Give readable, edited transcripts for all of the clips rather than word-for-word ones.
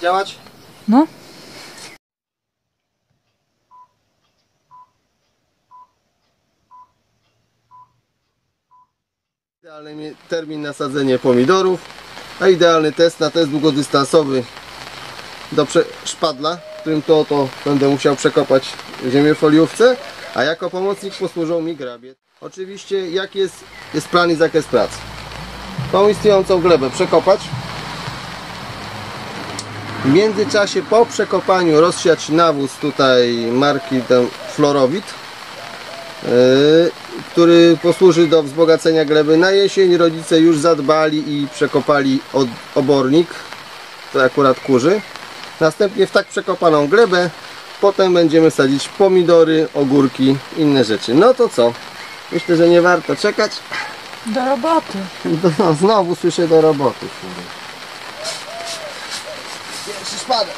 działać? No. Idealny termin na sadzenie pomidorów, a idealny test na test długodystansowy do szpadla, którym to będę musiał przekopać ziemię w foliówce, a jako pomocnik posłużą mi grabie. Oczywiście jaki jest plan i zakres pracy. Tą istniejącą glebę przekopać. W międzyczasie po przekopaniu rozsiać nawóz tutaj marki Florovit, który posłuży do wzbogacenia gleby. Na jesień rodzice już zadbali i przekopali obornik, to akurat kurzy. Następnie w tak przekopaną glebę potem będziemy sadzić pomidory, ogórki, inne rzeczy. No to co? Myślę, że nie warto czekać. Do roboty. No, znowu słyszę do roboty. Pierwszy szpadel.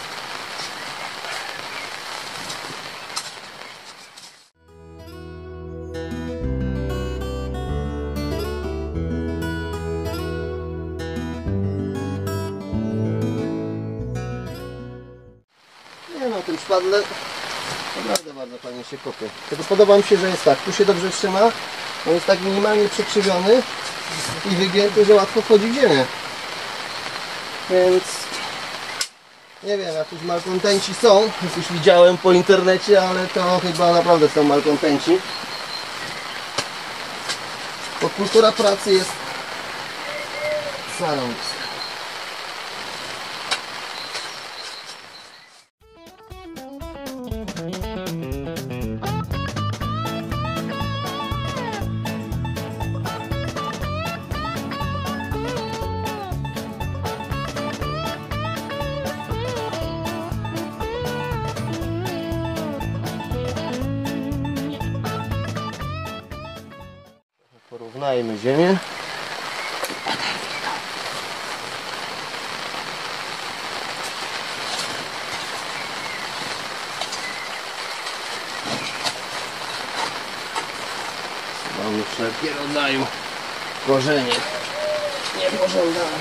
Na tym szpadle naprawdę bardzo fajnie się kopie. Tylko podoba mi się, że jest tak, tu się dobrze trzyma, on jest tak minimalnie przekrzywiony i wygięty, że łatwo wchodzi w ziemię. Więc nie wiem, jakiś malkontenci są, już widziałem po internecie, ale to chyba naprawdę są malkontenci. Bo kultura pracy jest zarąbista. Porównajmy ziemię. Mamy wszelkie rodzaju korzenie niepożądane.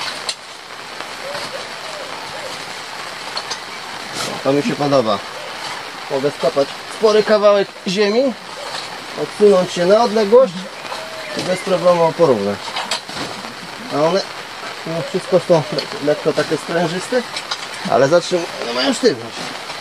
To mi się podoba. Mogę skopać spory kawałek ziemi, odsunąć się na odległość i bez problemu porównać. A one no wszystko są lekko takie sprężyste, ale zatrzymują, no mają sztywność.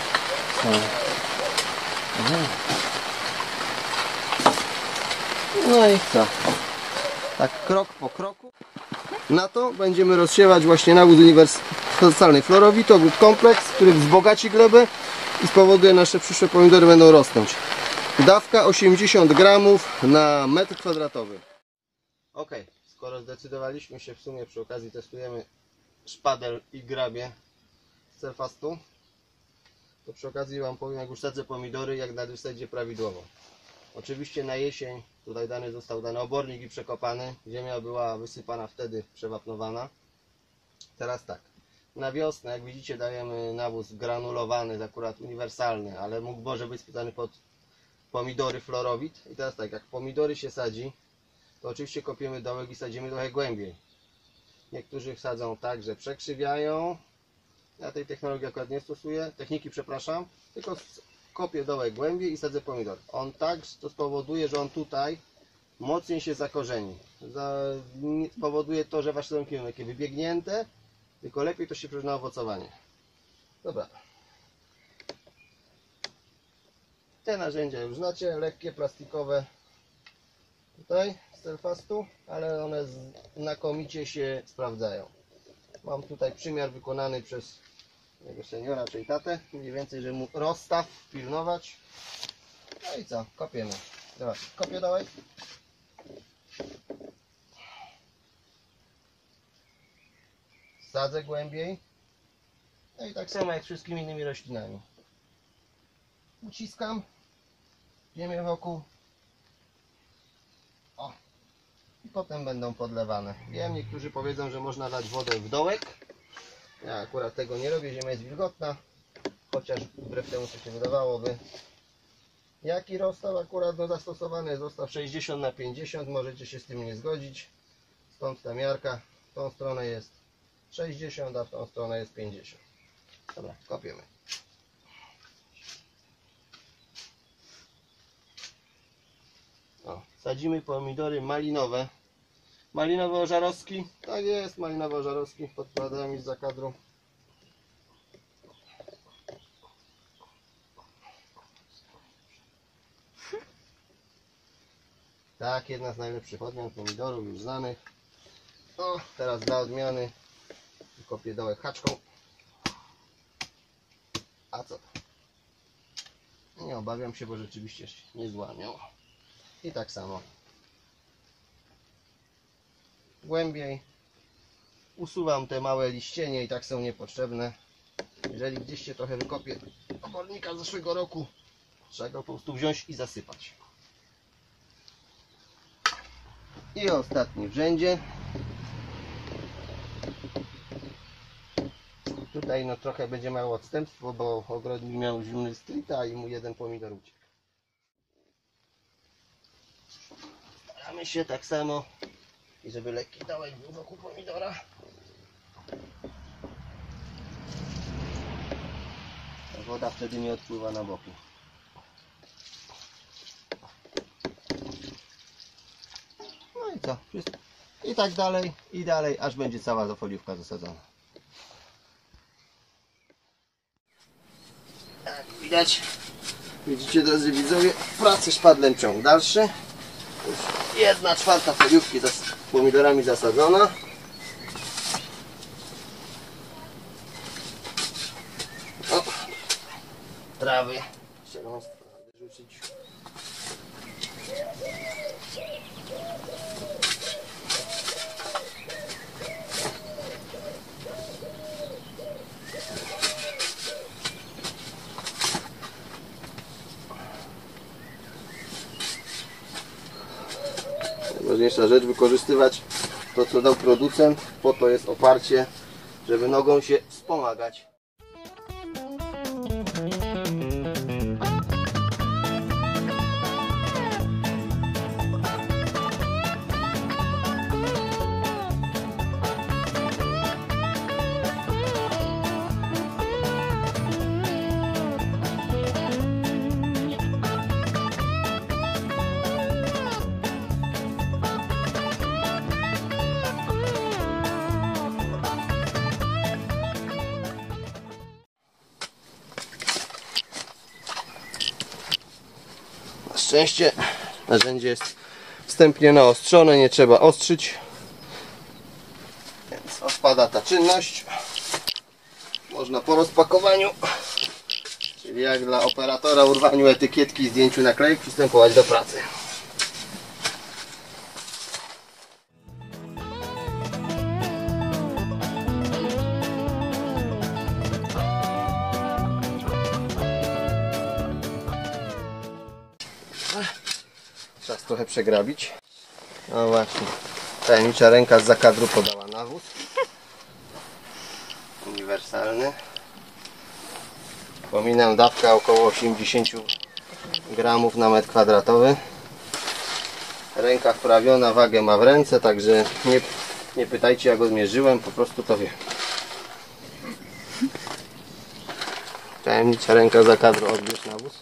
No i co? Tak krok po kroku. Na to będziemy rozsiewać właśnie nawóz uniwersalny Florovit, ogród kompleks, który wzbogaci glebę i spowoduje, nasze przyszłe pomidory będą rosnąć. Dawka 80 gramów na metr kwadratowy. Ok, skoro zdecydowaliśmy się, w sumie przy okazji testujemy szpadel i grabie z Celfastu, to przy okazji Wam powiem, jak już sadzę pomidory, jak na wysadzie prawidłowo. Oczywiście na jesień tutaj został dany obornik i przekopany, ziemia była wysypana wtedy, przewapnowana. Teraz tak, na wiosnę, jak widzicie, dajemy nawóz granulowany, akurat uniwersalny, ale może być spisany pod pomidory Florovit. I teraz tak, jak pomidory się sadzi, to oczywiście kopiemy dołek i sadzimy trochę głębiej. Niektórzy sadzą tak, że przekrzywiają. Ja tej technologii akurat nie stosuję, przepraszam, tylko kopię dołek głębiej i sadzę pomidor. On tak, to spowoduje, że on tutaj mocniej się zakorzeni. Spowoduje to, że wasze rąki będą takie wybiegnięte, tylko lepiej to się przyda na owocowanie. Dobra. Te narzędzia już znacie, lekkie, plastikowe tutaj z Celfastu, ale one znakomicie się sprawdzają. Mam tutaj przymiar wykonany przez jego seniora, czyli tatę, mniej więcej, że mu rozstaw pilnować. No i co? Kopiemy. Dobra, kopię dołek. Sadzę głębiej. No i tak samo jak z wszystkimi innymi roślinami. Uciskam ziemię wokół. O. I potem będą podlewane. Wiem, niektórzy powiedzą, że można dać wodę w dołek. Ja akurat tego nie robię, ziemia jest wilgotna. Chociaż wbrew temu, co się wydawałoby. Jaki rozstaw akurat zastosowany jest rozstaw 60 na 50. Możecie się z tym nie zgodzić. Stąd ta miarka. W tą stronę jest 60, a w tą stronę jest 50. Dobra, kopiemy. O, sadzimy pomidory malinowe. Malinowe ożarowski. Tak jest, malinowe ożarowski. Podkładamy z zakadru. Tak, jedna z najlepszych odmian pomidorów już znanych. O, teraz dla odmiany kopię dołek haczką. A co? Nie obawiam się, bo rzeczywiście się nie złamią. I tak samo. Głębiej. Usuwam te małe liścienie i tak są niepotrzebne. Jeżeli gdzieś się trochę wykopie obornika z zeszłego roku, trzeba go po prostu wziąć i zasypać. I ostatni w rzędzie. Tutaj no trochę będzie mało odstępstwo, bo ogrodnik miał zimny strita i mu jeden pomidor uciekł. Staramy się tak samo, i żeby lekki dołek był wokół pomidora. Ta woda wtedy nie odpływa na boki. No i co? Wszystko. I tak dalej, aż będzie cała foliówka zasadzona. Jak widać, widzicie drodzy widzowie, pracy szpadlem ciąg dalszy. Już 1/4 foliówki z pomidorami zasadzona. O, trawy zielonstwa rzucić. Najważniejsza rzecz, wykorzystywać to, co dał producent, po to jest oparcie, żeby nogą się wspomagać. Na szczęście narzędzie jest wstępnie naostrzone, nie trzeba ostrzyć, więc odpada ta czynność. Można po rozpakowaniu, czyli jak dla operatora urwaniu etykietki i zdjęciu naklejek, przystępować do pracy. Czas trochę przegrabić. No właśnie, tajemnicza ręka z zakadru podała nawóz uniwersalny. Przypominam, dawka około 80 gramów na metr kwadratowy. Ręka wprawiona, wagę ma w ręce, także nie pytajcie, jak go zmierzyłem, po prostu to wiem. Tajemnicza ręka z zakadru, odbierz nawóz.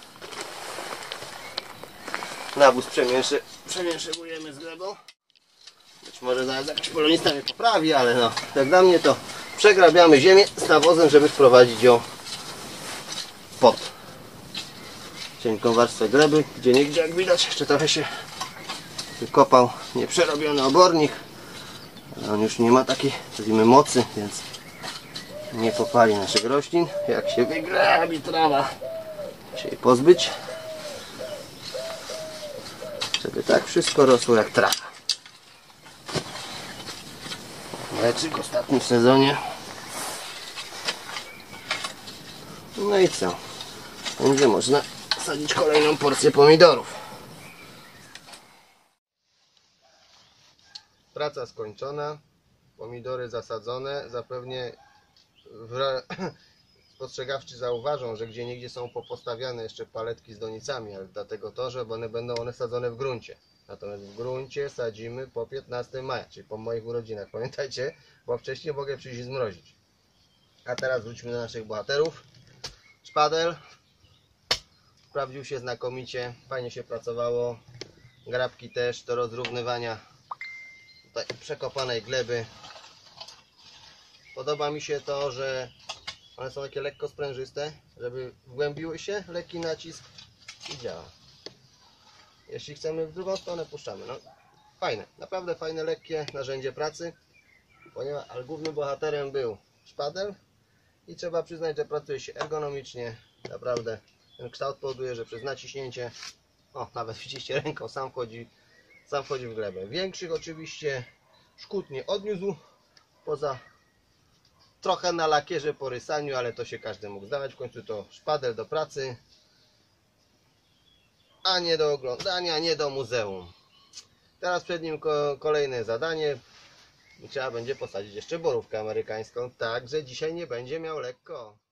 Nawóz przemieszujemy z glebą. Być może zaraz jakiś polonista mnie poprawi, ale no, jak dla mnie to przegrabiamy ziemię z nawozem, żeby wprowadzić ją pod cienką warstwę gleby, gdzie nigdzie, jak widać, jeszcze trochę się wykopał nieprzerobiony obornik, ale on już nie ma takiej, nazwijmy, mocy, więc nie popali naszych roślin. Jak się wygrabi trawa, się jej pozbyć, żeby tak wszystko rosło jak trawa. Leczyk w ostatnim sezonie. No i co? Będzie można sadzić kolejną porcję pomidorów. Praca skończona. Pomidory zasadzone. Zapewne spostrzegawczy zauważą, że gdzieniegdzie są postawiane jeszcze paletki z donicami, ale dlatego to, że będą one sadzone w gruncie. Natomiast w gruncie sadzimy po 15 maja, czyli po moich urodzinach. Pamiętajcie, bo wcześniej mogę przyjść i zmrozić. A teraz wróćmy do naszych bohaterów. Szpadel sprawdził się znakomicie, fajnie się pracowało. Grabki też do rozrównywania tutaj przekopanej gleby. Podoba mi się to, że one są takie lekko sprężyste, żeby wgłębiły się, lekki nacisk i działa. Jeśli chcemy w drugą stronę, puszczamy. No, fajne, naprawdę fajne, lekkie narzędzie pracy, ale głównym bohaterem był szpadel i trzeba przyznać, że pracuje się ergonomicznie. Naprawdę ten kształt powoduje, że przez naciśnięcie, nawet widzicie, ręką sam wchodzi w glebę. Większych oczywiście szkód nie odniósł, poza trochę na lakierze po rysaniu, ale to się każdy mógł zdawać. W końcu to szpadel do pracy, a nie do oglądania, nie do muzeum. Teraz przed nim kolejne zadanie. Trzeba będzie posadzić jeszcze borówkę amerykańską, tak że dzisiaj nie będzie miał lekko.